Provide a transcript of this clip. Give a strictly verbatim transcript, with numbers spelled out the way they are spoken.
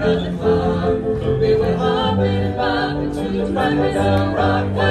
running far. We were hopping back into the rock.